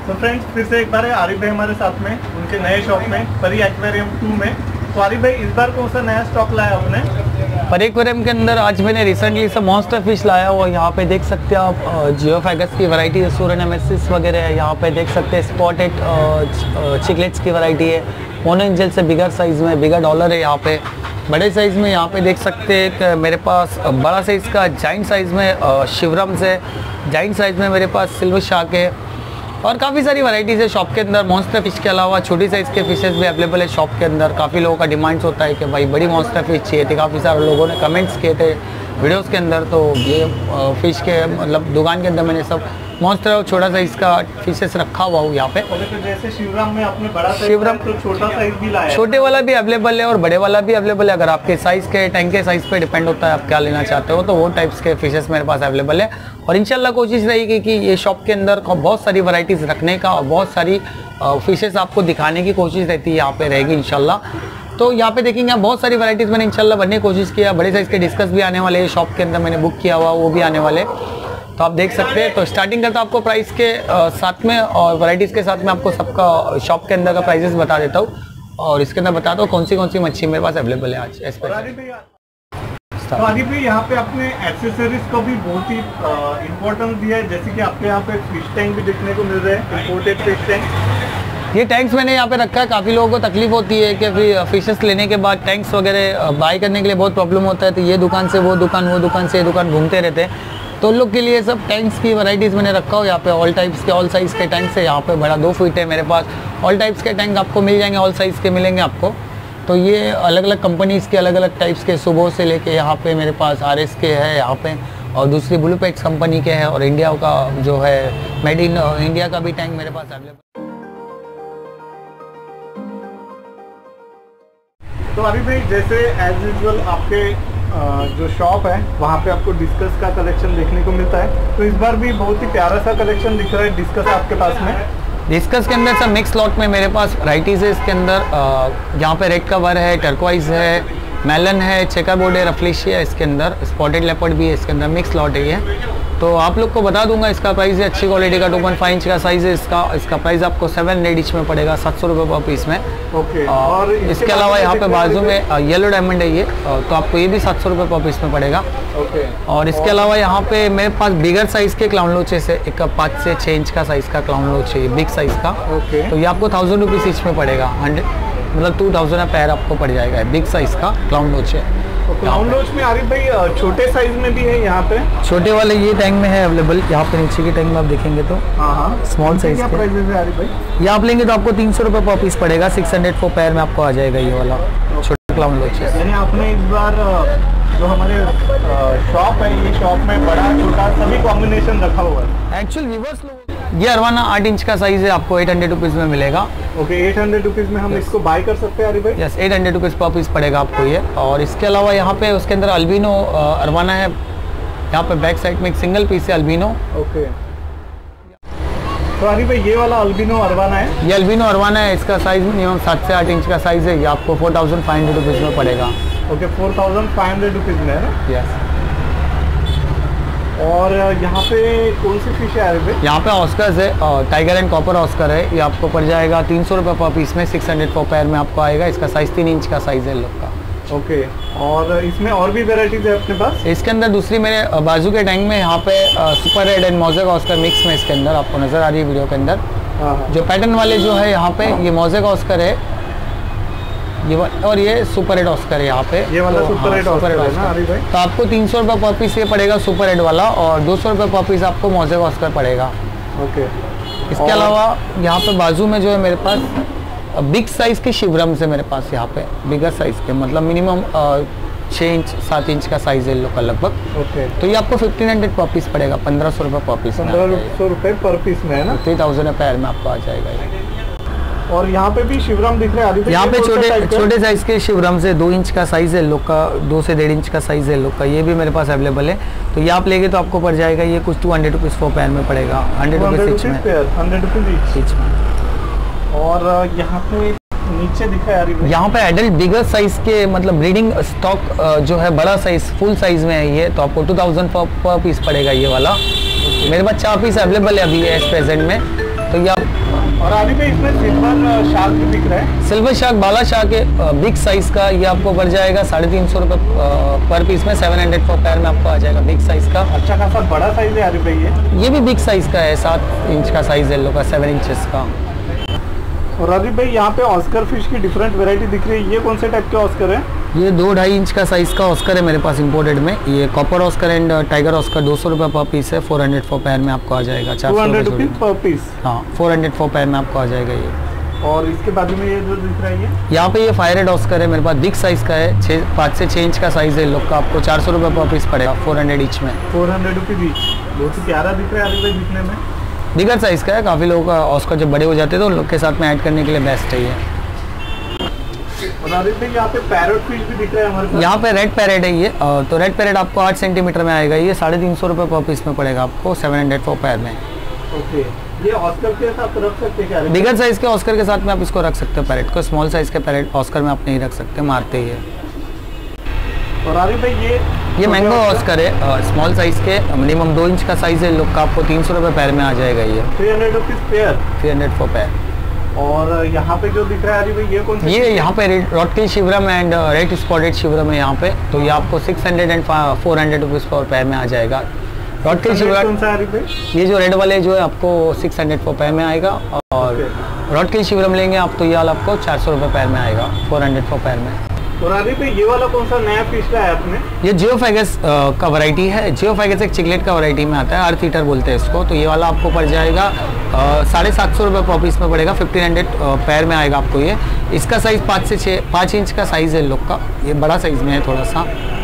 तो फ्रेंड्स फिर से एक बार है आरिफ भाई हमारे साथ में उनके नए शॉप में परी एक्वेरियम 2 में। तो आरिफ भाई इस बार कौन सा नया स्टॉक लाया आपने? परी एक्वेरियम के अंदर आज मैंने रिसेंटली से मॉन्स्टर फिश लाया हुआ। यहाँ पे देख सकते हैं आप जियोफैगस की वैरायटी है, सूरनेमेसिस वगैरह है। यहाँ पे देख सकते हैं स्पॉटेड चिकलेट्स की वैरायटी है। मोनो एंजल से बिगर साइज़ में, बिगर डॉलर है। यहाँ पे बड़े साइज़ में यहाँ पे देख सकते हैं कि मेरे पास बड़ा साइज़ का जाइंट साइज़ में शिवरम से, जाइंट साइज़ में मेरे पास सिल्वर शार्क है और काफ़ी सारी वैराइटीज़ है शॉप के अंदर। मॉन्स्टर फिश के अलावा छोटी साइज़ के फिशेस भी अवेलेबल है शॉप के अंदर। काफ़ी लोगों का डिमांड्स होता है कि भाई बड़ी मॉन्स्टर फिश चाहिए थी। काफ़ी सारे लोगों ने कमेंट्स किए थे वीडियोस के अंदर। तो ये फिश के मतलब दुकान के अंदर मैंने सब मॉन्स्टर और छोटा साइज़ का फिशेस रखा हुआ हूँ यहाँ पे। जैसे शिवराम में आपने बड़ा शिवराम तो छोटा साइज भी लाया है। छोटे वाला भी अवेलेबल है और बड़े वाला भी अवेलेबल है। अगर आपके साइज़ के टैंक के साइज़ पे डिपेंड होता है आप क्या लेना चाहते हो, तो वो टाइप्स के फिशेस मेरे पास अवेलेबल है। और इंशाल्लाह कोशिश रहेगी कि ये शॉप के अंदर बहुत सारी वैरायटीज़ रखने का और बहुत सारी फिशेस आपको दिखाने की कोशिश रहती है यहाँ पे रहेगी इंशाल्लाह। तो यहाँ पे देखेंगे आप बहुत सारी वैराइटीज़ मैंने इंशाल्लाह बनने की कोशिश किया। बड़े साइज़ के डिस्कस भी आने वाले हैं शॉप के अंदर, मैंने बुक किया हुआ वो भी आने वाले, तो आप देख सकते हैं। तो स्टार्टिंग करता आपको प्राइस के साथ में और वैराइटीज़ के साथ में आपको सबका शॉप के अंदर का प्राइजेस बता देता हूँ और इसके अंदर बताता हूँ कौन सी मच्छी मेरे पास अवेलेबल है आज। तो आदिप भाई यहाँ पे आपने एक्सेसरीज को भी बहुत ही इम्पोर्टेंस दिया है, जैसे कि आपके यहाँ पे फिश टैंक भी देखने को मिल रहे हैं, इम्पोर्टेड फिश टैंक। ये टैंक्स मैंने यहाँ पे रखा है। काफ़ी लोगों को तकलीफ होती है कि फिर फिशेस लेने के बाद टैंक्स वगैरह बाय करने के लिए बहुत प्रॉब्लम होता है। तो ये दुकान से वो दुकान से ये दुकान घूमते रहते हैं। तो उन लोग के लिए सब टैंक्स की वैराइटीज़ मैंने रखा हो यहाँ पे। ऑल टाइप्स के, ऑल साइज़ के टैंक्स है यहाँ पे। बड़ा 2 फीट है मेरे पास। ऑल टाइप्स के टैंक आपको मिल जाएंगे, ऑल साइज़ के मिलेंगे आपको। तो ये अलग अलग कंपनीज़ के अलग अलग टाइप्स के सुबह से लेके यहाँ पे मेरे पास RS के है यहाँ पे, और दूसरी ब्लू पेक्स कंपनी के हैं, और इंडिया का जो है मेड इन इंडिया का भी टैंक मेरे पास अवेलेबल। तो अभी भाई जैसे एज यूजुअल आपके जो शॉप है वहाँ पे आपको डिस्कस का कलेक्शन देखने को मिलता है। तो इस बार भी बहुत ही प्यारा सा कलेक्शन दिख रहा है डिस्कस आपके पास में। डिस्कस के अंदर सब मिक्स लॉट में मेरे पास वैराइटीज़ है। इसके अंदर यहाँ पे रेड कवर है, टर्कोइज है, मेलन है, चेकर बोर्ड है, रफलिशी है। इसके अंदर स्पॉटेड लेपर्ड भी है। इसके अंदर मिक्स लॉट है ये। तो आप लोग को बता दूंगा इसका प्राइस है अच्छी क्वालिटी का 2.5 इंच का साइज़ है इसका प्राइस आपको 700 ईच में पड़ेगा, 700 रुपये पर पीस में। ओके। और इसके अलावा यहाँ पे बाजू में येलो डायमंड है ये, तो आपको ये भी 700 रुपये पर पीस में पड़ेगा। ओके। और इसके अलावा यहाँ पे मेरे पास बिगर साइज़ के क्लाउन लोचेस है। एक 5 से 6 इंच का साइज़ का क्लाउन लोच है, बिग साइज़ का। ओके। तो ये आपको 1000 रुपीज़ ईच में पड़ेगा, 100 मतलब 2000 पैर आपको पड़ जाएगा। बिग साइज़ का क्लाउन लोच है। क्लाउन लोच में आरिफ भाई छोटे साइज में भी है यहाँ पे? छोटे वाले ये टैंक में है अवेलेबल। यहाँ पे नीचे के टैंक में आप देखेंगे तो स्मॉल साइज के प्राइस है आरिफ भाई? ये आप लेंगे तो आपको 300 रुपये पर पीस पड़ेगा, 600 4 पैर में आपको आ जाएगा ये वाला छोटा क्लाउन लोच। यानी आपने इस बार जो हमारे शॉप है, ये शॉप में बड़ा छोटा सभी कॉम्बिनेशन रखा हुआ है। एक्चुअल व्यूवर्स लोग ये अरवाना 8 इंच का साइज़ है, आपको 800 रुपीज़ में मिलेगा। ओके, 800 रुपीज़ में हम इसको बाय कर सकते हैं आरिफ भाई? यस, 800 रुपीज़ पर पीस पड़ेगा आपको ये। और इसके अलावा यहाँ पे उसके अंदर अल्बिनो अरवाना है। यहाँ पे बैक साइड में एक सिंगल पीस है अल्बिनो। ओके। तो आरिफ भाई ये वाला अल्बिनो अरवाना है? ये अल्बिनो अरवाना है। इसका साइज़ मिनिमम 7 से 8 इंच का साइज़ है। ये आपको 4500 रुपीज़ में पड़ेगा। ओके, 4500 रुपीज़ में है ना? यस। और यहाँ पे कौन सी फिश है आरिफ भाई? यहाँ पे ऑस्कर्स है, टाइगर एंड कॉपर ऑस्कर है। ये आपको पड़ जाएगा 300 रुपये पर पीस में, 600 पर पैर में आपको आएगा। इसका साइज़ 3 इंच का साइज़ है लोग का। ओके। और इसमें और भी वेराइटीज है अपने पास? इसके अंदर दूसरी मेरे बाजू के टैंक में यहाँ पे super red and mosaic oscar mix में इसके अंदर आपको नज़र आ रही है वीडियो के अंदर। जो पैटर्न वाले जो है यहाँ पे ये मोज़ेक ऑस्कर है ये, और ये सुपर रेड ऑस्कर है यहाँ पे। ये वाला सुपर रेड ऑस्कर है ना आरिफ भाई? तो आपको 300 रुपये पर पीस ये पड़ेगा सुपर रेड वाला, और 200 रुपये पर पीस आपको मोज़ेक ऑस्कर पड़ेगा। ओके। इसके अलावा यहाँ पे बाजू में जो है मेरे पास बिग साइज़ के शिवरम से मेरे पास यहाँ पे बिगर साइज़ के मतलब मिनिमम 6 इंच 7 इंच का साइज़ है लोग का लगभग। ओके। तो ये आपको 1500 पर पीस पड़ेगा, 1500 रुपये पर पीस। 1500 रुपये पर पीस में है ना? 3000 पैर में आपको आ जाएगा ये। और यहाँ पे भी शिवरम दिख रहे हैं? यहाँ पे छोटे साइज़ के शिवरम से 2 इंच का साइज़ है लोग का, 2 से 1.5 इंच का साइज़ है लोग का। ये भी मेरे पास अवेलेबल है। तो ये आप लेंगे तो आपको पड़ जाएगा ये कुछ 200 रुपीज़ पर पैर में पड़ेगा, 100 रुपीज़ ईच में। 100 रुपीज़ ईच में। और यहाँ पे नीचे दिखा है यहाँ पे एडल्ट बिगर साइज के मतलब ब्रीडिंग स्टॉक जो है बड़ा साइज फुल साइज में है ये, तो आपको 2000 पर पीस पड़ेगा ये वाला। मेरे पास 4 पीस अवेलेबल है अभी एज प्रेजेंट में। तो ये आप और आदि भाई इसमें सिल्वर शार्क भी दिख रहा है। सिल्वर शार्क बाला शार्क है बिग साइज का, ये आपको पड़ जाएगा 350 रुपये पर पीस में, 700 पर पैर में आपको आ जाएगा बिग साइज का। अच्छा खासा बड़ा साइज है आदि भाई ये भी बिग साइज का है, 7 इंच का साइज है, लो का 7 इंचेस का। और राजीव भाई यहाँ पे ऑस्कर फिश की डिफरेंट वैरायटी दिख रही है, ये कौन से टाइप के ऑस्कर है? ये 2-2.5 इंच का साइज का ऑस्कर है मेरे पास इंपोर्टेड में। ये copper oscar and tiger oscar 200 रुपये पर पीस है, 400 पर पैर में आपको आ जाएगा। 200 रुपीज पर पीस। हाँ 400 पर पैर में आपको आ जाएगा ये। और इसके बाद में ये जो दिख रहा है ये यहाँ पे ये फायर रेड ऑस्कर है मेरे पास, बिग साइज का है, 5 से 6 इंच का साइज है लोग का, आपको 400 रुपये पर पीस पड़ेगा, 400 ईच में। 400 रुपीज ईच। बहुत ही प्यारा दिख रहा है आदि भाई दिखने में। बिगर साइज का है, काफ़ी लोगों का ऑस्कर जब बड़े हो जाते हैं तो उन लोग के साथ में ऐड करने के लिए बेस्ट है ये। और आदित्य भाई यहाँ पे पैरट फिश भी दिख रहा है हमारे पास। यहाँ पे रेड पैरेट है ये, तो रेड पैरेट आपको 8 सेंटीमीटर में आएगा, ये 350 रुपये पर पीस में पड़ेगा आपको, 700 पर पैर में। ओके, ये ऑस्कर के साथ रख सकते हैं क्या? बिगर साइज के ऑस्कर के साथ में आप इसको रख सकते हो पैरेट को, स्मॉल साइज के पैरेट ऑस्कर में आप नहीं रख सकते, मारते ही है। और आदित्य भाई ये मैंगो ऑस्कर है, स्मॉल साइज के, मिनिमम 2 इंच का साइज है लोग का, आपको 300 रुपये पैर में आ जाएगा ये। 300 रुपीज पेयर। 300 पर पैर। और यहाँ पे जो दिख रहा है भाई ये कौन सा? ये यहाँ पे rotkeil severum and red spotted severum है यहाँ पे, तो ये आपको 600 एंड 400 रुपीज़ पर पैर में आ जाएगा। रॉटकिल शिवरम ये जो रेड वाले जो है आपको 600 पर पैर में आएगा, और रॉटकिल शिवरम लेंगे आप तो ये वाला आपको 400 रुपये पैर में आएगा, 400 पर पैर में। और आदि भाई ये वाला कौन सा नया फिश का है आपने? ये जियोफैगस का वैरायटी है, जियोफैगस एक चिकलेट का वैरायटी में आता है, अर्थ ईटर बोलते हैं इसको, तो ये वाला आपको पड़ जाएगा 750 रुपये पर पीस में पड़ेगा, 1500 पैर में आएगा आपको ये। इसका साइज 5 इंच का साइज है लोग का, ये बड़ा साइज में है थोड़ा सा।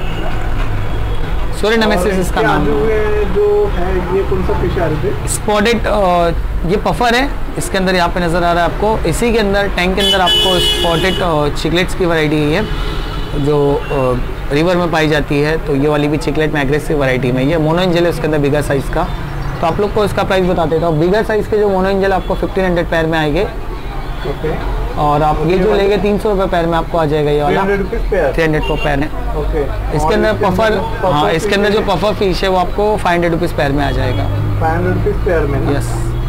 सोरे नमेसिस इसका नाम जो है, ये कौन सा फिश है? स्पॉटेड, ये पफर है, इसके अंदर यहाँ पे नज़र आ रहा है आपको, इसी के अंदर टैंक के अंदर आपको स्पॉटेड चिकलेट्स की वैरायटी है जो रिवर में पाई जाती है, तो ये वाली भी चिकलेट में एग्रेसिव वैरायटी में, ये मोनो एंजल है उसके अंदर बिगर साइज़ का। तो आप लोग को इसका प्राइस बता देता हूँ, बिगर साइज़ के जो मोनो एंजल आपको 1500 पैर में आएंगे। और आप ये जो लेंगे 300 रुपये पैर में आपको आ जाएगा ये वाला, 300 पर पैर है। इसके अंदर पफर, हाँ इसके अंदर जो पफर फिश है वो आपको 500 रुपीज़ पैर में आ जाएगा, 500 रुपीज पैर में। यस।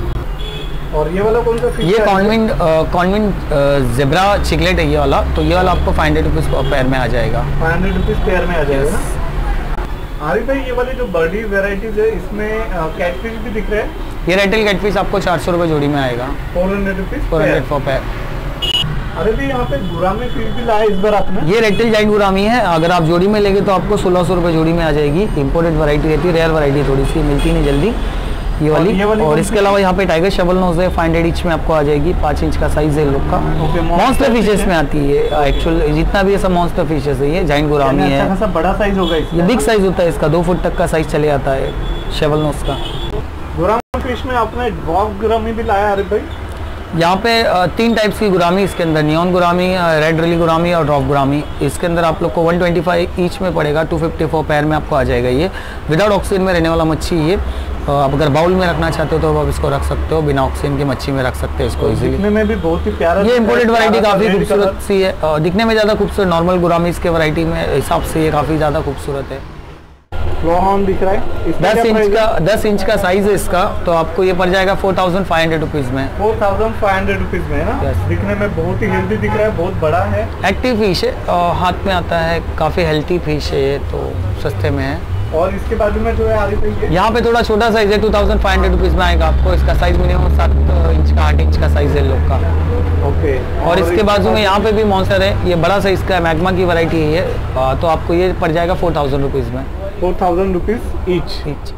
और ये वाला कौन सा फिश? ये कॉन्विंट ज़ेब्रा चिकलेट है ये वाला, तो ये वाला आपको 500 रुपीज़ पैर में आ जाएगा, 500 रुपीज पैर में आ जाएगा। आरिफ भाई ये वाले जो बर्डी वेराइटीज है इसमें कैटफिश भी दिख रहे हैं। ये रेटल कैटफिश आपको 400 रुपये जोड़ी में आएगा, 400 रुपीज 400 पर पैर। अरे भाई यहाँ पे गुरामी फिश भी लाया इस बार आपने। ये रेटल जाइंट गुरामी है, अगर आप जोड़ी में लेंगे तो आपको 1600 रुपये जोड़ी में आ जाएगी, इंपोर्टेड वैरायटी रहती है, रेयर वैरायटी थोड़ी सी मिलती नहीं जल्दी ये वाली। और इसके अलावा यहाँ पे टाइगर शबल नोज है, 500 ईच में आपको आ जाएगी, 5 इंच का साइज है लोग का। मॉन्स्टर फिशेस में आती है एक्चुअल, जितना भी है सब मॉन्स्टर फिशेस है, ये जाइंट गुरामी है। अच्छा खासा बड़ा साइज होगा इसका। ये बिग साइज होता है इसका, 2 फुट तक का साइज चले आता है शबल नोज का। गुरामी फिश में आपने ड्वार्फ गुरामी भी लाया आरिफ भाई। यहाँ पे 3 टाइप्स की गुरामी इसके अंदर, नियॉन गुरामी, रेड रिली गुरामी और ड्रॉप गुरामी। इसके अंदर आप लोग को 125 ईच में पड़ेगा, 254 पैर में आपको आ जाएगा ये। विदाउट ऑक्सीजन में रहने वाला मच्छी ये, आप अगर बाउल में रखना चाहते हो तो आप इसको रख सकते हो, बिना ऑक्सीजन की मच्छी में रख सकते हैं इसको इजीली। दिखने में भी बहुत ही प्यारा, ये इंपोर्टेड वैरायटी काफ़ी खूबसूरत सी है, दिखने में ज़्यादा खूबसूरत नॉर्मल गुरामीज के वैरायटी में हिसाब से ये काफ़ी ज़्यादा खूबसूरत है। फ्लोहॉर्न दिख रहा है, 10 इंच का साइज है इसका, तो आपको ये पड़ जाएगा 4500 रुपीज़ में, 4500 रुपीज़ में है ना। दिखने में बहुत ही हेल्दी दिख रहा है, बहुत बड़ा है, एक्टिव फिश है, हाथ में आता है, काफ़ी हेल्थी फिश है ये, तो सस्ते में है। और इसके बाजू में जो है आरिफ भाई, यहाँ पे थोड़ा छोटा साइज है, 2500 रुपीज़ में आएगा आपको, इसका साइज मिनिमम 7 इंच का 8 इंच का साइज है लोग का। ओके। और इसके बाजू में यहाँ पे भी मॉन्स्टर है, ये बड़ा साइज का है, मैग्मा की वैरायटी है ये, तो आपको ये पड़ जाएगा 4000 रुपीज़ में, 4000 रुपीज ईच।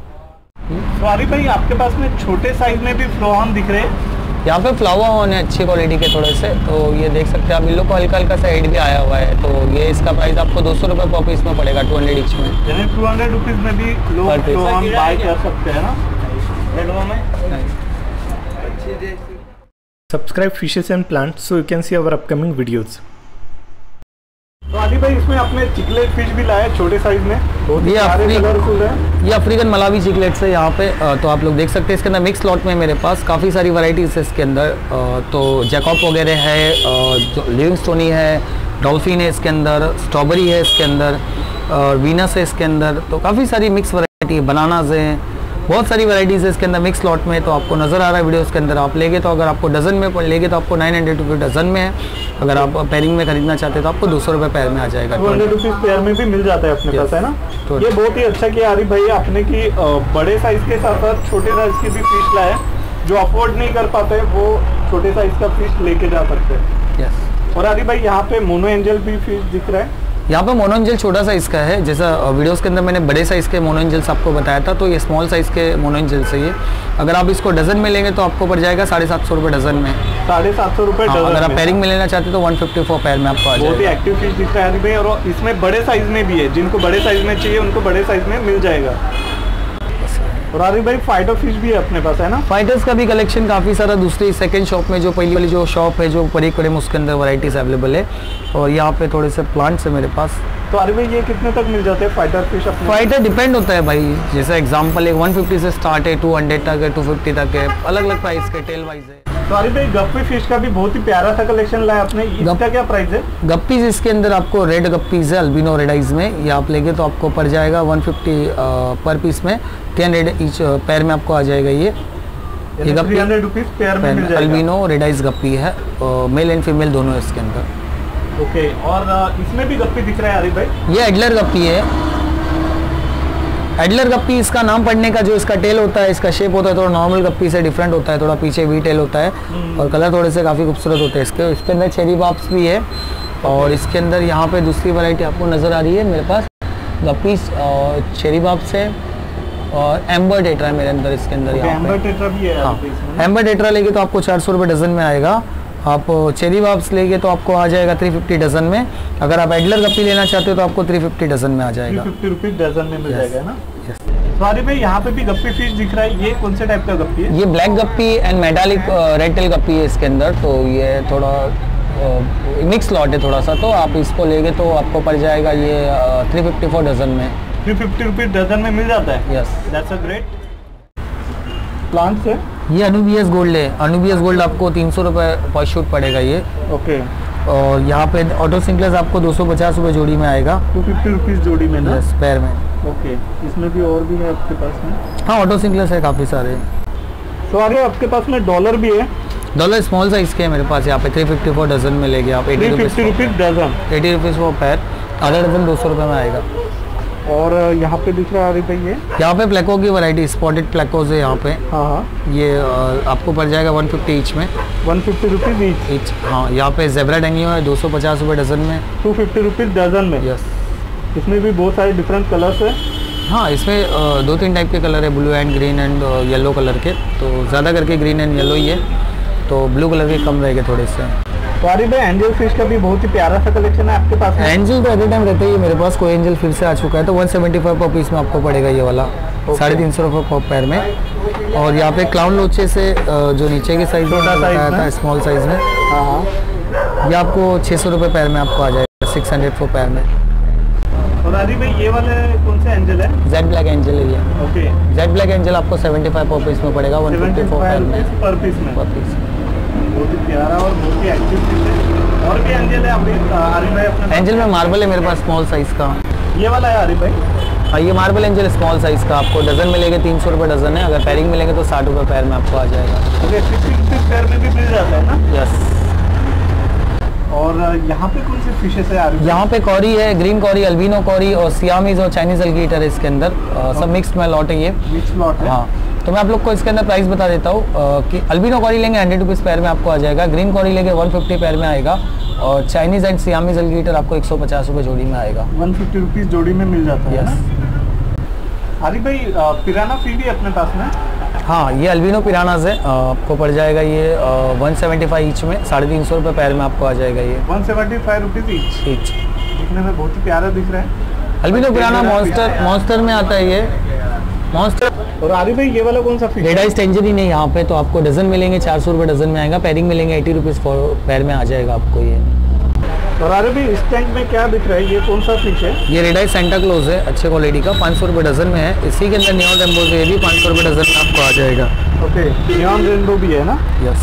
तो आरिफ भाई आपके पास में छोटे साइज में भी फ्लोहॉर्न दिख रहे हैं। यहाँ पे फ्लावर ऑन है अच्छी क्वालिटी के थोड़े से, तो ये देख सकते हैं आप, इन लोग को हल्का हल्का सा हेड भी आया हुआ है, तो ये इसका प्राइस आपको 200 रुपये पर पीस में पड़ेगा, 200 ईच में, यानी 200 रुपीज में भी लोग फ्लोहॉर्न बाय कर सकते हैं ना। Subscribe Fishes and Plants so you can see our upcoming videos. तो आदिफ भाई इसमें आपने चिकलेट फिश भी लाया छोटे साइज में, बहुत ही कलरफुल है। ये अफ्रीकन मलावी चिकलेट्स है यहाँ पे, तो आप लोग देख सकते हैं इसके अंदर मिक्स लॉट में मेरे पास काफ़ी सारी वैरायटीज है इसके अंदर, तो जैकॉब वगैरह है, जो लिविंगस्टोनी है, डॉल्फिन है इसके अंदर, स्ट्रॉबेरी है इसके अंदर, और वीनस है इसके अंदर, तो काफ़ी सारी मिक्स वैरायटी है, बनानाज हैं, बहुत सारी वैरायटीज़ है इसके अंदर मिक्स लॉट में, तो आपको नज़र आ रहा है वीडियो के अंदर। आप लेंगे तो अगर आपको डजन में लेंगे तो आपको 900 रुपये डजन में है। अगर आप पेयरिंग में खरीदना चाहते हैं तो आपको 200 रुपये पेयर में आ जाएगा। 200 रुपीज़ पेयर में भी मिल जाता है अपने पास, है ना। ये बहुत ही अच्छा किया आरिफ भाई आपने कि बड़े साइज़ के साथ साथ छोटे साइज़ की भी फिश लाए। जो अफोर्ड नहीं कर पाते वो छोटे साइज़ का फिश लेके जा सकते हैं। यस। और आरिफ भाई यहाँ पे मोनो एंजल भी फिश दिख रहा है। यहाँ पे मोनो एंजल छोटा साइज़ का है, जैसा वीडियोस के अंदर मैंने बड़े साइज़ के मोनो एंजल्स आपको बताया था, तो ये स्मॉल साइज़ के मोनो एंजल से ये अगर आप इसको डजन में लेंगे तो आपको पड़ जाएगा 750 रुपये डजन में। 750 रुपये डजन। अगर आप पेयरिंग में लेना चाहते तो 154 पेयर में आपको आ जाएगा। बहुत ही एक्टिव फिश दिख रहा है आरिफ भाई, और इसमें बड़े साइज़ में भी है। जिनको बड़े साइज़ में चाहिए उनको बड़े साइज़ में मिल जाएगा। और आरिफ भाई फाइटर फिश भी है अपने पास, है ना। फाइटर्स का भी कलेक्शन काफ़ी सारा दूसरी सेकंड शॉप में, जो पहली वाली जो शॉप है जो परी कड़े उसके अंदर वैरायटीज अवेलेबल है। और यहाँ पे थोड़े से प्लांट्स है मेरे पास। तो आरिफ भाई ये कितने तक मिल जाते हैं फाइटर फिश अपने? फाइटर डिपेंड होता है भाई, जैसे एग्जांपल एक 150 से स्टार्ट है, 200 तक है, 250 तक है, अलग अलग प्राइस के टेल वाइज है। तो आरिफ भाई गप्पी फिश का भी बहुत ही प्यारा सा कलेक्शन लाया आपने। इसका क्या प्राइस है? गप्पीज इसके अंदर आपको रेड गप्पीज है अल्बिनो रेडाइज में, ये आप लेंगे तो आपको पड़ जाएगा 150 पर पीस में, 10 ईच पेयर में आपको आ जाएगा। ये 300 रुपीज़ पेयर में मिल जाएगा। अल्बिनो रेडाइज गप्पी है, मेल एंड फीमेल दोनों है इसके अंदर। ओके। और इसमें भी गप्पी दिख रहा है आरिफ भाई। ये एडलर गप्पी है। एडलर गप्पी इसका नाम पड़ने का जो इसका टेल होता है, इसका शेप होता है थोड़ा नॉर्मल गप्पी से डिफरेंट होता है, थोड़ा पीछे वी टेल होता है और कलर थोड़े से काफ़ी खूबसूरत होते हैं इसके। इसके अंदर चेरी बाप्स भी है और इसके अंदर यहाँ पे दूसरी वैरायटी आपको नज़र आ रही है मेरे पास गप्पीज और चेरी बाप्स है और एम्बर टेट्रा है मेरे अंदर इसके अंदर। यहाँ एम्बर टेट्रा भी है। हाँ, एम्बर टेट्रा लेंगे तो आपको 400 रुपये डजन में आएगा। आप चेरी बाप्स लेंगे तो आपको आ जाएगा 350 डजन में। अगर आप एडलर गप्पी लेना चाहते हो तो आपको 350 डजन में आ जाएगा। 350 रुपीज़ डजन में मिल जाएगा ना। तो आरिफ भाई यहाँ पे भी गप्पी फिश दिख रहा है, ये कौन से टाइप का गप्पी है? ये black guppy and metallic red tail guppy है इसके अंदर। तो ये थोड़ा मिक्स लॉट है थोड़ा सा, तो आप इसको लेंगे तो आपको पड़ जाएगा ये 354 डजन में। 350 रुपीज़ डजन में मिल जाता है। Yes, that's a great. Plants है ये अनुबियस गोल्ड है। अनुबियस गोल्ड आपको 300 रुपये पर शूट पड़ेगा ये। ओके। और यहाँ पे ऑटो सिंक्लेस आपको 250 रुपये जोड़ी में आएगा। 250 रुपीज़ जोड़ी में ना? यस, पैर में। ओके। इसमें भी और भी है आपके पास में? हाँ, ऑटो सिंक्लेस है काफ़ी सारे। तो आगे आपके पास में डॉलर भी है। डॉलर स्मॉल साइज़ के है मेरे पास यहाँ पे 354 डजन में लेंगे आप। 80 रुपीज़ डजन। 80 रुपीज़ वो पैर, आधा डजन 200 रुपये में आएगा। और यहाँ पे दिख रहा है भाई ये यहाँ पे प्लेको की वैरायटी स्पॉटेड प्लेकोज है यहाँ पे। हाँ हाँ। ये आपको पड़ जाएगा 150 ईच में। 150 रुपीज़ ईच। हाँ, यहाँ पे जेब्रा डेंगियो है 250 रुपये डजन में। 250 रुपीज़ डजन में। यस। इसमें भी बहुत सारे डिफरेंट कलर्स है। हाँ, इसमें 2-3 टाइप के कलर है, blue and green and yellow colour के। तो ज़्यादा करके ग्रीन एंड येलो ही है, तो ब्लू कलर के कम रहेंगे थोड़े से। तो आरिफ भाई एंजल फिश का भी बहुत ही प्यारा सा कलेक्शन है आपके पास। एंजल तो एट टाइम रहते ही मेरे पास, कोई एंजल फिर से आ चुका है तो 175 पर पीस में आपको पड़ेगा ये वाला। 350 रुपये पर पैर में। और यहाँ पे क्लाउन लोचे से जो नीचे के साइज में बताया था स्मॉल साइज में, ये आपको 600 रुपये पैर में आपको आ जाएगा, 600 पर पैर में। और आरिफ भाई ये वाले कौन सा एंजल है? जेड ब्लैक एंजल है ये। ओके। जेड ब्लैक एंजल आपको 75 पर पीस में पड़ेगा, 154 पैर में पर पीस में। बहुत ही प्यारा और बहुत ही एक्टिव फिश है। और भी एंजल है आरिफ भाई अपने? एंजल में मार्बल है मेरे पास स्मॉल साइज़ का। ये वाला है आरिफ भाई? हाँ, ये मार्बल एंजल स्मॉल साइज़ का आपको डजन में लेंगे 300 रुपये डजन है। अगर पैरिंग में लेंगे तो 60 रुपये पैर में आपको आ जाएगा। ओके। 50 रुपीज़ पैर में भी मिल जाता है ना? यस। और यहाँ पे कौन सी फिशेस है आरिफ? यहाँ पे कॉरी है, ग्रीन कॉरी, अल्बिनो कॉरी और सियामीज और चाइनीज एल्गीटर है इसके अंदर। सब मिक्स्ड में लॉट है ये। मिक्स लॉट है। हाँ, तो मैं आप लोग को इसके अंदर प्राइस बता देता हूँ कि अल्बिनो कॉरी लेंगे 100 रुपीज़ पैर में आपको आ जाएगा। ग्रीन कॉरी लेंगे 150 पैर में आएगा। और चाइनीज एंड सियामीज एल्गीटर आपको 150 रुपये जोड़ी में आएगा। 150 रुपीज़ जोड़ी में मिल जाता है। यस। आरिफ भाई पिराना फिश भी अपने पास में? हाँ, ये अल्बिनो पिरानाज है, आपको पड़ जाएगा ये 175 ईच में, 350 रुपये पैर में आपको आ जाएगा ये। 175 रुपीज़ ईच। दिखने में बहुत ही प्यारा दिख रहा है। अल्बिनो पिराना मॉन्स्टर में आता है ये मॉन्स्टर। और आरिफ भाई ये वाला कौन सा फिश? रेडाइज टेंजरीन है यहाँ पे, तो आपको डजन मिलेंगे 400 रुपये डजन में आएगा। पैरिंग मिलेंगे 80 रुपीज़ पैर में आ जाएगा आपको ये। और आरिफ भाई इस टैंक में क्या दिख रहा है, ये कौन सा फिश है? ये रेडाइज सेंटा क्लोज है, अच्छे क्वालिटी का, 500 रुपये डजन में है। इसी के अंदर नियॉन रेनबो से ये भी 500 रुपये डजन में आपको आ जाएगा। ओके। नियॉन रेनबो भी है ना? यस।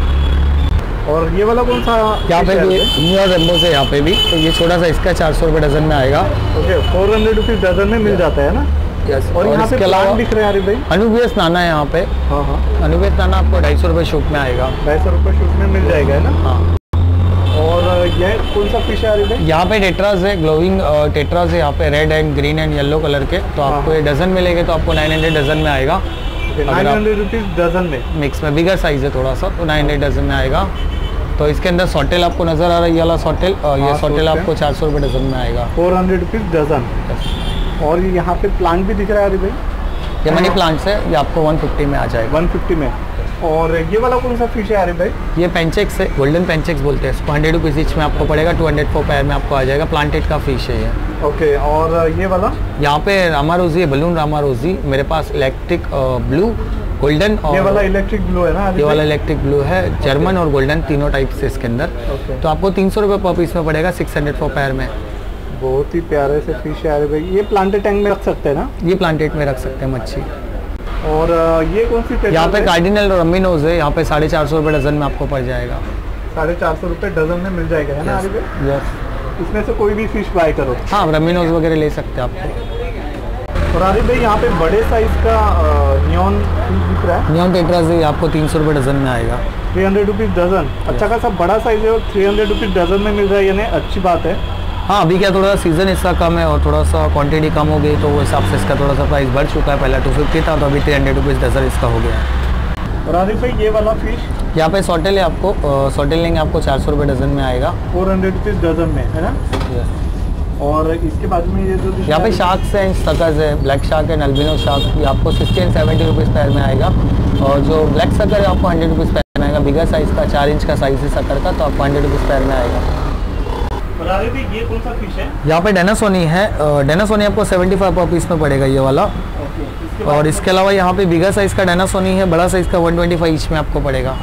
और ये वाला कौन सा? यहाँ पे भी नियॉन रेनबो से यहाँ पे भी, तो ये छोटा सा इसका 400 रुपये डजन में आएगा। ओके। 400 रुपीज़ डजन में मिल जाता है ना? यस। और यहाँ पे प्लांट दिख रहे हैं आरिफ भाई, अनुबियस नाना है यहाँ पे। हाँ हाँ, अनुबियस नाना आपको 250 रुपये शूट में आएगा। 250 रुपये शूट में मिल जाएगा, है ना? हाँ। और यह कौन सा फिश है आरिफ भाई? यहाँ पे टेट्रास है, ग्लोइंग टेट्रास है यहाँ पे, red and green and yellow colour के। तो आपको ये डजन मिलेंगे, तो आपको 900 डजन में आएगा। 900 रुपीज़ डजन में मिक्स में, बिगर साइज है थोड़ा सा, तो 900 डजन में आएगा। तो इसके अंदर सॉटेल आपको नजर आ रहा है, ये वाला सॉटेल, और ये सॉटेल आपको 400 रुपये डजन में आएगा। 400 रुपीज़ डजन। और यहाँ पे प्लांट भी दिख रहा है आरिफ भाई, ये मनी प्लांट्स है, ये आपको 150 में आ जाएगा। 150 में। और ये वाला कौन सा फिश है आरिफ भाई? ये पेंचेक्स है, गोल्डन पेंचेक्स बोलते हैं इसको। 100 रुपीज़ ईच में आपको पड़ेगा, 204 पैर में आपको आ जाएगा। प्लांटेड का फिश है ये। ओके। और ये वाला यहाँ पे रामा रोजी है, बलून रामा रोजी। मेरे पास इलेक्ट्रिक ब्लू, गोल्डन और ये वाला इलेक्ट्रिक ब्लू है ना? ये वाला इलेक्ट्रिक ब्लू है, जर्मन और गोल्डन तीनों टाइप से इसके अंदर। तो आपको 300 रुपये पर पीस में पड़ेगा, 604 पैर में। बहुत ही प्यारे से फिश है आरिफ भाई। ये प्लांटेड टैंक में रख सकते हैं ना? ये प्लांटेड में रख सकते हैं मच्छी। और ये कौन सी? यहाँ पे कार्डिनल और रमीनोज है, यहाँ पे 450 रुपये डजन में आपको पड़ जाएगा। 450 रुपये डजन में मिल जाएगा, है ना आरिफ भाई? यस। इसमें से कोई भी फिश बाय करो। हाँ, रमीनोज वगैरह ले सकते हैं आपको। और आरिफ भाई यहाँ पे बड़े साइज का नियॉन फिश दिख रहा है। नियॉन टेट्रास है, आपको 300 रुपये डजन में आएगा। 300 रुपीज़ डजन। अच्छा खासा बड़ा साइज है और 300 रुपीज़ डजन में मिल रहा है, यानी अच्छी बात है। हाँ, अभी क्या थोड़ा सीज़न इसका कम है और थोड़ा सा क्वांटिटी कम हो गई, तो वो हिसाब से इसका थोड़ा सा प्राइस बढ़ चुका है। पहले 250 था, तो अभी 300 रुपीज़ डजन इसका हो गया है। और आरिफ भाई ये वाला फिश यहाँ पे सॉटेल है, आपको सॉटेल लेंगे आपको 400 रुपये डजन में आएगा। 400 रुपीज़ डजन में, है ना? और इसके बाद में ये जो यहाँ पे शार्क्स हैं, सकर्स है, ब्लैक शार्क है, अल्बिनो शार्क, ये आपको 60 एंड 70 रुपीज़ पैर में आएगा। और जो ब्लैक सकर है आपको 100 रुपीज़ पैर में आएगा। बिगर साइज़ का 4 इंच का साइज़ है सकर का, तो आपको 100 रुपीज़ पैर में आएगा। और आरिफ भाई ये कौन सा फिश है? यहाँ पे डेनासोनी है, डेनासोनी आपको 75 पर पीस में पड़ेगा ये वाला। और इसके अलावा यहाँ पे बिगर साइज़ का डेनासोनी है, बड़ा साइज़ का 125 ईच में आपको पड़ेगा।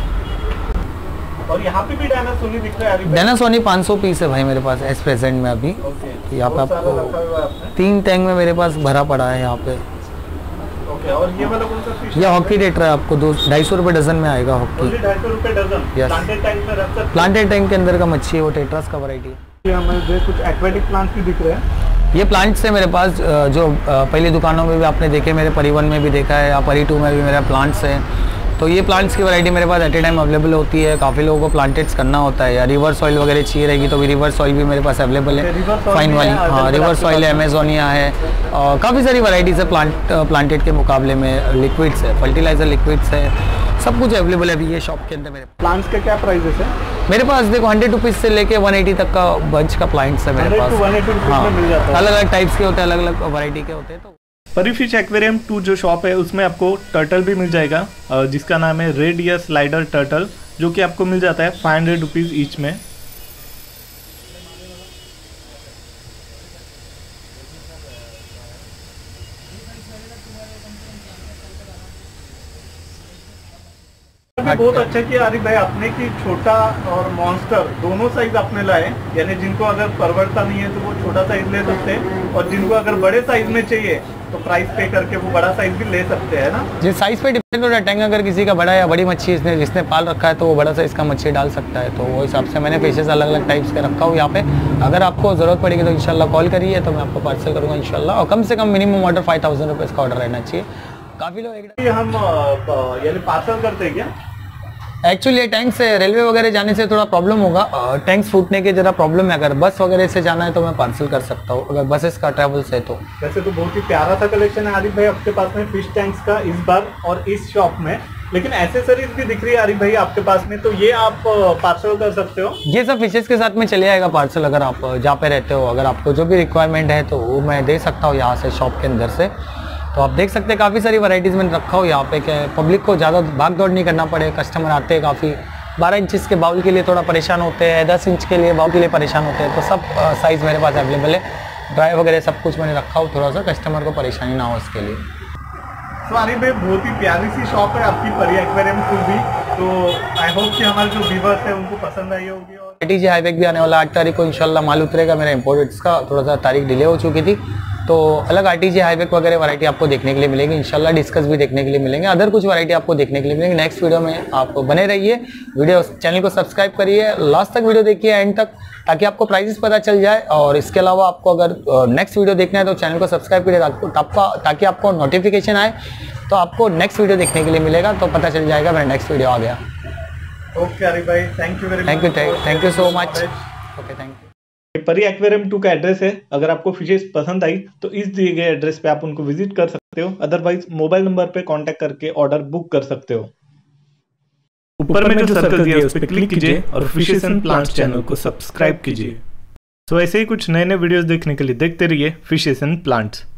और यहाँ पे भी डायनासोनी दिख रहा है आरिफ भाई? डायनासोनी 500 पीस है भाई मेरे पास एस प्रेजेंट में अभी। यहाँ पे आपको 3 टैंक में मेरे पास भरा पड़ा है यहाँ पे। ओके। और ये वाला कौन सा फिश? ये हॉकी टेट्रा है, आपको 250 रुपये डजन में आएगा हॉकी। 250 रुपये डजन। Yes. प्लांटेड टैंक में रख सकते हैं। प्लांटेड टैंक के अंदर का मच्छी है, वो टेट्रास का वैरायटी है। ये हमारे कुछ एक्वेटिक प्लांट्स भी दिख रहे हैं। ये प्लांट्स है मेरे पास, जो पहली दुकानों में भी आपने देखे, मेरे परिवन में भी देखा है, या परी 2 में भी मेरा प्लांट्स है। तो ये प्लांट्स की वैरायटी मेरे पास एट ए टाइम अवेलेबल होती है। काफ़ी लोगों को प्लांटेड्स करना होता है, या रिवर सॉइल वगैरह चाहिए रहेगी, तो भी रिवर सॉइल भी मेरे पास अवेलेबल है, फाइन वाली। हाँ, रिवर सॉइल है, अमेजोनिया है, और काफ़ी सारी वैरायटीज़ है प्लांटेड के मुकाबले में। लिक्विड्स है, फर्टिलाइजर लिक्विड्स है, सब कुछ अवेलेबल है अभी ये शॉप के अंदर मेरे। प्लांट्स के क्या प्राइसेस है? मेरे पास देखो 100 रुपीज़ से लेके 180 तक का बंच का प्लांट्स है मेरे पास। 180 रुपीज़ हाँ, में मिल जाता है। अलग अलग टाइप्स के होते हैं, अलग अलग वैरायटी के होते हैं। तो परी फिश एक्वेरियम 2 जो शॉप है उसमें आपको टर्टल भी मिल जाएगा, जिसका नाम है रेड ईयर स्लाइडर टर्टल, जो कि आपको मिल जाता है 500 रुपीज़ ईच में। बहुत अच्छा कि आरिफ भाई आपने कि छोटा और मॉन्स्टर दोनों साइज आपने लाए, यानी जिनको अगर परवड़ता नहीं है तो वो छोटा साइज ले सकते हैं, और जिनको अगर बड़े साइज में चाहिए तो प्राइस पे करके वो बड़ा साइज भी ले सकते हैं ना? जिस साइज पे डिपेंड होता है। टैंक अगर किसी का बड़ा या बड़ी मच्छी जिसने पाल रखा है, तो वो बड़ा साइज का मच्छी डाल सकता है। तो वो हिसाब से मैंने फिशेस अलग अलग टाइप्स के रखा हूँ यहाँ पे। अगर आपको ज़रूरत पड़ेगी तो इंशाल्लाह कॉल करिए, तो मैं आपको पार्सल करूँगा इंशाल्लाह। और कम से कम मिनिमम ऑर्डर 5000 रुपीज़ का ऑर्डर रहना चाहिए। काफ़ी लोग हम यानी पार्सल करते हैं क्या? एक्चुअली टैंक से रेलवे वगैरह जाने से थोड़ा प्रॉब्लम होगा, टैंक्स फूटने के जरा प्रॉब्लम है। अगर बस वगैरह से जाना है तो मैं पार्सल कर सकता हूँ, अगर बसेस का ट्रैवल से। तो वैसे तो बहुत ही प्यारा सा कलेक्शन है आरिफ भाई आपके पास में फिश टैंक्स का इस बार और इस शॉप में, लेकिन एसेसरीज भी दिख रही है आरिफ भाई आपके पास में, तो ये आप पार्सल कर सकते हो? ये सब फिशेस के साथ में चले आएगा पार्सल। अगर आप जहाँ पे रहते हो, अगर आपको जो भी रिक्वायरमेंट है तो वो मैं दे सकता हूँ यहाँ से शॉप के अंदर से। तो आप देख सकते हैं काफ़ी सारी वैरायटीज़ मैंने रखा हो यहाँ पे, कि पब्लिक को ज़्यादा भाग दौड़ नहीं करना पड़े। कस्टमर आते हैं काफ़ी, 12 इंच के बाउल के लिए थोड़ा परेशान होते हैं, 10 इंच के लिए बाउल के लिए परेशान होते हैं। तो सब साइज़ मेरे पास अवेलेबल है, ड्राई वगैरह सब कुछ मैंने रखा हो, थोड़ा सा कस्टमर को परेशानी ना हो इसके लिए। तो आरिफ भाई बहुत ही प्यारी सी शॉप है आपकी परी एक्वेरियम 2 भी, तो आई होप कि हमारे जो व्यूअर्स है उनको पसंद आई होगी। और ATJ हाईवे भी आने वाला 8 तारीख को इंशाल्लाह माल उतरेगा मेरा इम्पोर्टेड्स का। थोड़ा सा तारीख डिले हो चुकी थी, तो अलग आरटीजे हाईवेक वगैरह वैरायटी आपको देखने के लिए मिलेगी, इंशाल्लाह डिस्कस भी देखने के लिए मिलेंगे, अदर कुछ वैरायटी आपको देखने के लिए मिलेंगे। नेक्स्ट वीडियो में आप बने रहिए, वीडियो चैनल को सब्सक्राइब करिए, लास्ट तक वीडियो देखिए एंड तक, ताकि आपको प्राइसेस पता चल जाए। और इसके अलावा आपको अगर नेक्स्ट वीडियो देखना है तो चैनल को सब्सक्राइब करिए ताकि आपको नोटिफिकेशन आए, तो आपको नेक्स्ट वीडियो देखने के लिए मिलेगा, तो पता चल जाएगा मेरा नेक्स्ट वीडियो आ गया। ओके आरिफ भाई, thank you very much. Thank you so much. Okay, thank you. Pari aquarium 2 का एड्रेस है, अगर आपको फिशेस पसंद आई तो इस दिए गए एड्रेस पे आप उनको विजिट कर सकते हो, अदरवाइज मोबाइल नंबर पे कांटेक्ट करके ऑर्डर बुक कर सकते हो। ऊपर में जो सर्कल दिया है उस पर क्लिक कीजिए और फिशेस एंड प्लांट्स चैनल को सब्सक्राइब कीजिए। तो ऐसे ही कुछ नए नए वीडियोस देखने के लिए देखते रहिए फिशेस एंड प्लांट्स।